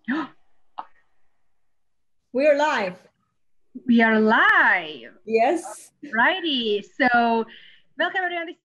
We're live. We are live. Yes. Righty. So welcome everyone.